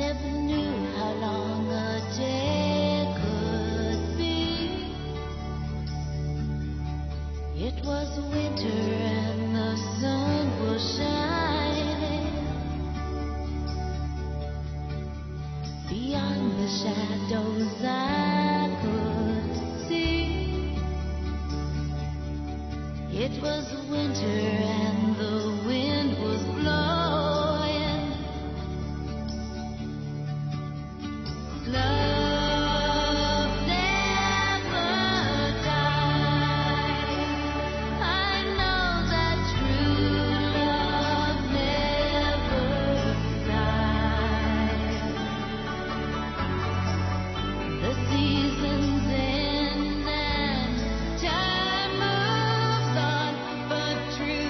never knew how long a day could be. It was winter and the sun was shining. Beyond the shadows I could see. It was winter and the wind was blowing. Love never dies. I know that true love never dies. The seasons end and time moves on, but true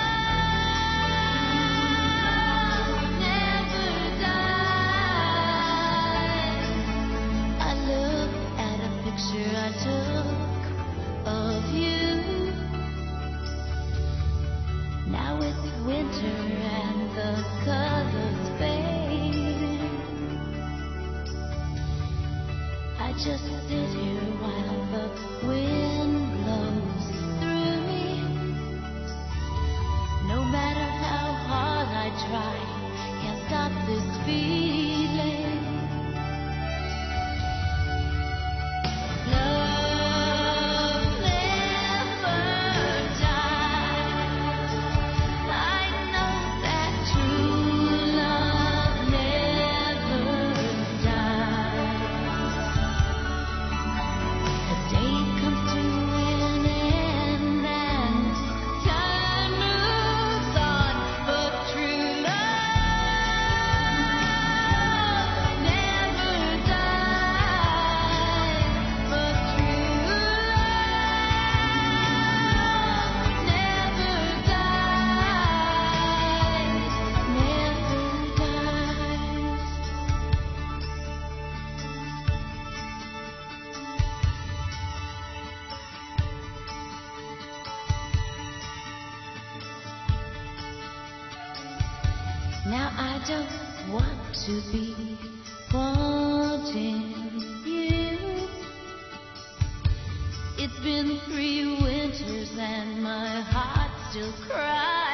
love never dies. I look at a picture I took of you. Now it's winter and the colors fade. I just sit here while the wind blows through me. No matter how hard I try, can't stop this feeling. Love never dies. I know that true love never dies. The day comes to an end and time moves on, but true love never dies. But true love never dies. Now I don't want to be wanting you. It's been 3 winters and my heart still cries.